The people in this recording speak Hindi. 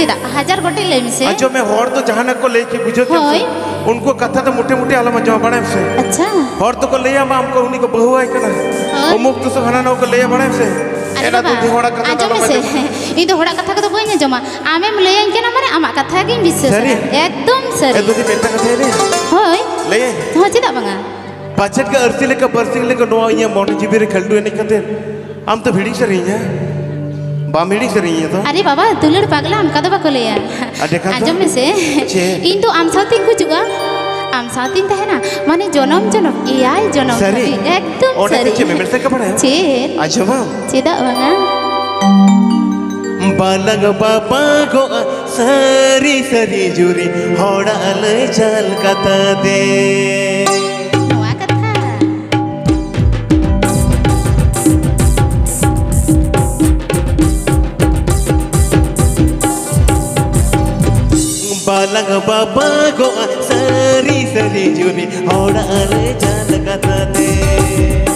चेदा हजार गोटे ले मिसे अजो मैं हर तो जहां को लेके बुझो उनको कथा तो मोटे मोटे आलम जो बड़े से अच्छा हर तो को ले आम हमको उन्हीं को बहु है कना ओ मुक्त तो हना को ले बड़े से एना तो होड़ा कथा आजो मिसे इ तो होड़ा कथा को बई जमा आमेम ले आइन केना माने आमा कथा के विश्वास एकदम सरी ए दुदी मेटा कथा रे होय ले हो चेदा बंगा पाचट के अर्सी लेके बरसिंग लेके नो ये मोटे जीबी रे खलडू ने कते हम तो भिड़ी से रही है बामिड़ी से रही है तो अरे बाबा दुलड़ पागला हम कदबा को ले आजो मिसे इन तो आम साथी को जुगा आम साथी तहना माने जनम जनम एआई जनम सरी एकदम और सरी चे मेमर से का पड़ा चे अच्छा चेदा बंगा बालग बाबा को सरी सरी जुरी होड़ा ले चल कता दे नोआ कथा बालग बाबा को सरी सरी जुरी होड़ा ले चल कता दे